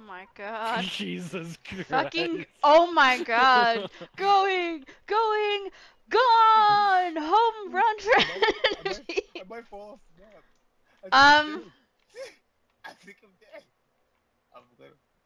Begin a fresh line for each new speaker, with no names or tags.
my god.
Jesus Christ.
Fucking, oh my god. Going, gone! Home run Trinity!
I might fall off the map. I think I'm
Um,
dead. I think I'm dead. I'm gonna